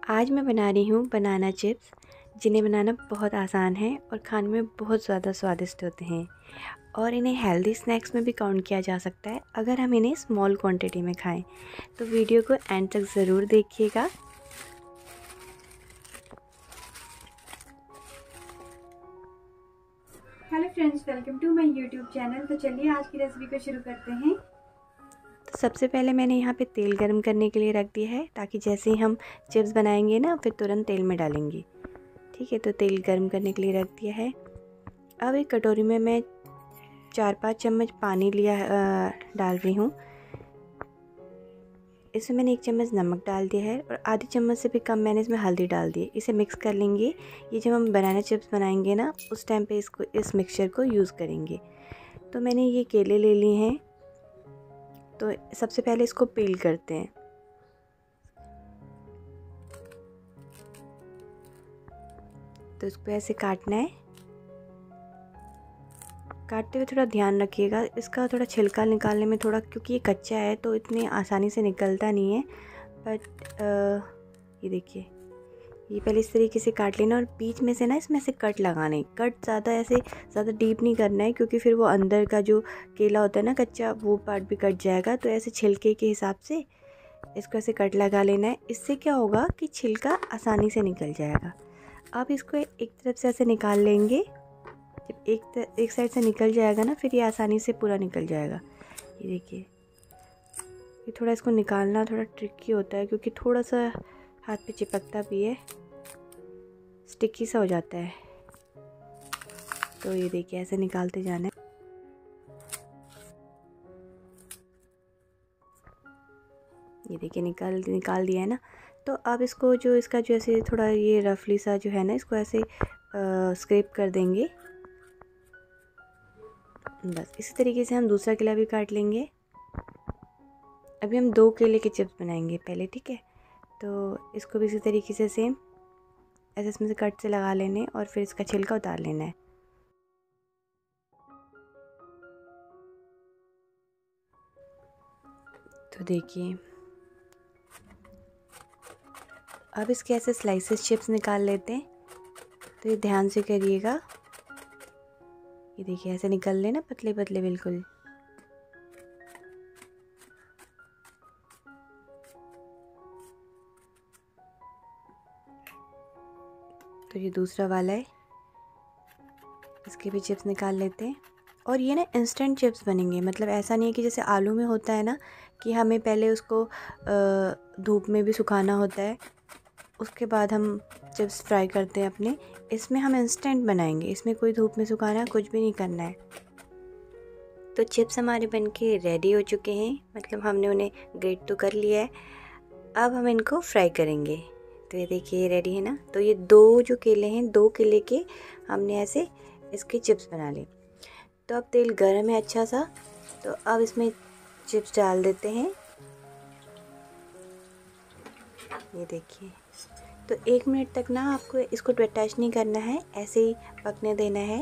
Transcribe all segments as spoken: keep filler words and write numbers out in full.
आज मैं बना रही हूँ बनाना चिप्स, जिन्हें बनाना बहुत आसान है और खाने में बहुत ज़्यादा स्वादिष्ट होते हैं। और इन्हें हेल्दी स्नैक्स में भी काउंट किया जा सकता है अगर हम इन्हें स्मॉल क्वांटिटी में खाएं। तो वीडियो को एंड तक ज़रूर देखिएगा। Hello friends, welcome to my YouTube channel. तो चलिए आज की रेसिपी को शुरू करते हैं। तो सबसे पहले मैंने यहाँ पे तेल गर्म करने के लिए रख दिया है, ताकि जैसे ही हम चिप्स बनाएंगे ना फिर तुरंत तेल में डालेंगे। ठीक है, तो तेल गर्म करने के लिए रख दिया है। अब एक कटोरी में मैं चार पाँच चम्मच पानी लिया डाल रही हूँ। इसमें मैंने एक चम्मच नमक डाल दिया है और आधी चम्मच से भी कम मैंने इसमें हल्दी डाल दी है। इसे मिक्स कर लेंगे। ये जब हम बनाना चिप्स बनाएंगे ना उस टाइम पे इसको इस मिक्सचर को यूज़ करेंगे। तो मैंने ये केले ले लिए हैं, तो सबसे पहले इसको पील करते हैं। तो इसको ऐसे काटना है। काटते हुए थोड़ा ध्यान रखिएगा, इसका थोड़ा छिलका निकालने में थोड़ा, क्योंकि ये कच्चा है तो इतनी आसानी से निकलता नहीं है। बट ये देखिए, ये पहले इस तरीके से काट लेना और बीच में से ना इसमें से कट लगाना है। कट ज़्यादा ऐसे ज़्यादा डीप नहीं करना है, क्योंकि फिर वो अंदर का जो केला होता है ना कच्चा, वो पार्ट भी कट जाएगा। तो ऐसे छिलके के हिसाब से इसको ऐसे कट लगा लेना है। इससे क्या होगा कि छिलका आसानी से निकल जाएगा। अब इसको एक तरफ से ऐसे निकाल लेंगे। जब एक एक साइड से निकल जाएगा ना फिर ये आसानी से पूरा निकल जाएगा। ये देखिए, ये थोड़ा इसको निकालना थोड़ा ट्रिकी होता है, क्योंकि थोड़ा सा हाथ पे चिपकता भी है, स्टिकी सा हो जाता है। तो ये देखिए ऐसे निकालते जाना है। ये देखिए निकाल निकाल दिया है ना। तो अब इसको जो इसका जो ऐसे थोड़ा ये रफली सा जो है ना, इसको ऐसे स्क्रैप कर देंगे। बस इसी तरीके से हम दूसरा केला भी काट लेंगे। अभी हम दो केले के चिप्स बनाएंगे पहले, ठीक है। तो इसको भी इसी तरीके से सेम ऐसे इसमें से कट से लगा लेने और फिर इसका छिलका उतार लेना है। तो देखिए, अब इसके ऐसे स्लाइसेस चिप्स निकाल लेते हैं। तो ये ध्यान से करिएगा। ये देखिए ऐसे निकल लेना, पतले पतले बिल्कुल। तो ये दूसरा वाला है, इसके भी चिप्स निकाल लेते हैं। और ये ना इंस्टेंट चिप्स बनेंगे, मतलब ऐसा नहीं है कि जैसे आलू में होता है ना कि हमें पहले उसको धूप में भी सुखाना होता है, उसके बाद हम चिप्स फ्राई करते हैं अपने। इसमें हम इंस्टेंट बनाएंगे, इसमें कोई धूप में सुखाना कुछ भी नहीं करना है। तो चिप्स हमारे बनके रेडी हो चुके हैं, मतलब हमने उन्हें ग्रेट तो कर लिया है। अब हम इनको फ्राई करेंगे। तो ये देखिए ये रेडी है ना। तो ये दो जो केले हैं, दो केले के हमने ऐसे इसके चिप्स बना लिए। तो अब तेल गर्म है अच्छा सा, तो अब इसमें चिप्स डाल देते हैं। ये देखिए, तो एक मिनट तक ना आपको इसको टच नहीं करना है, ऐसे ही पकने देना है।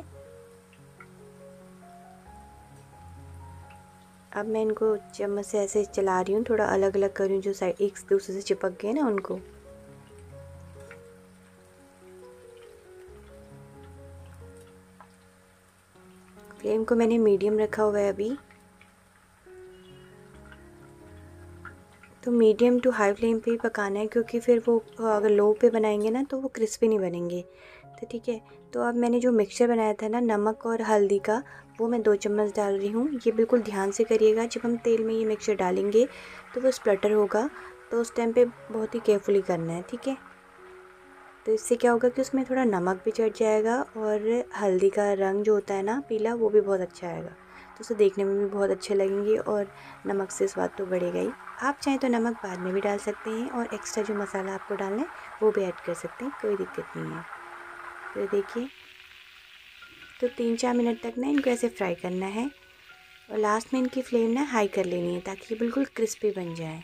अब मैं इनको चम्मच से ऐसे चला रही हूँ, थोड़ा अलग अलग कर रही हूँ, जो साइड एक दूसरे से चिपक गए ना उनको। फ्लेम को मैंने मीडियम रखा हुआ है अभी। तो मीडियम टू हाई फ्लेम पे ही पकाना है, क्योंकि फिर वो अगर लो पे बनाएंगे ना तो वो क्रिस्पी नहीं बनेंगे। तो ठीक है, तो अब मैंने जो मिक्सचर बनाया था ना नमक और हल्दी का, वो मैं दो चम्मच डाल रही हूँ। ये बिल्कुल ध्यान से करिएगा, जब हम तेल में ये मिक्सचर डालेंगे तो वो स्प्लटर होगा, तो उस टाइम पे बहुत ही केयरफुली करना है, ठीक है। तो इससे क्या होगा कि उसमें थोड़ा नमक भी चढ़ जाएगा और हल्दी का रंग जो होता है ना पीला, वो भी बहुत अच्छा आएगा। तो उसे देखने में भी बहुत अच्छे लगेंगे और नमक से स्वाद तो बढ़ेगा ही। आप चाहें तो नमक बाद में भी डाल सकते हैं और एक्स्ट्रा जो मसाला आपको डालना है वो भी ऐड कर सकते हैं, कोई दिक्कत नहीं है। तो देखिए, तो तीन चार मिनट तक ना इनको ऐसे फ्राई करना है और लास्ट में इनकी फ्लेम ना हाई कर लेनी है, ताकि ये बिल्कुल क्रिस्पी बन जाए।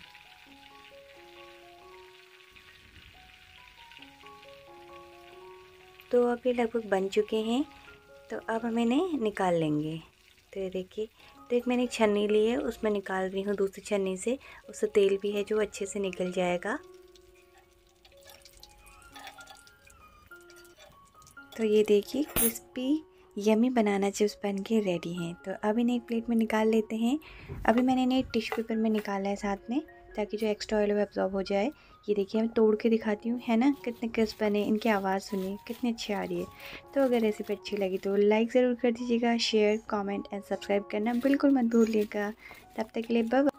तो अब ये लगभग बन चुके हैं, तो अब हम इन्हें निकाल लेंगे। तो ये देखिए, तो एक मैंने एक छन्नी ली है, उसमें निकाल रही हूँ दूसरी छन्नी से। उससे तेल भी है जो अच्छे से निकल जाएगा। तो ये देखिए क्रिस्पी यमी बनाना चिप्स बन के रेडी हैं। तो अब इन्हें एक प्लेट में निकाल लेते हैं। अभी मैंने इन्हें टिश्यू पेपर में निकाला है साथ में, ताकि जो एक्स्ट्रा ऑयल है एब्जॉर्ब हो जाए। ये देखिए मैं तोड़ के दिखाती हूँ, है ना कितने क्रिस्प बने, इनकी आवाज़ सुनिए कितनी अच्छी आ रही है। तो अगर रेसिपी अच्छी लगी तो लाइक ज़रूर कर दीजिएगा, शेयर कमेंट एंड सब्सक्राइब करना बिल्कुल मत भूलिएगा। तब तक के लिए बाय बाय।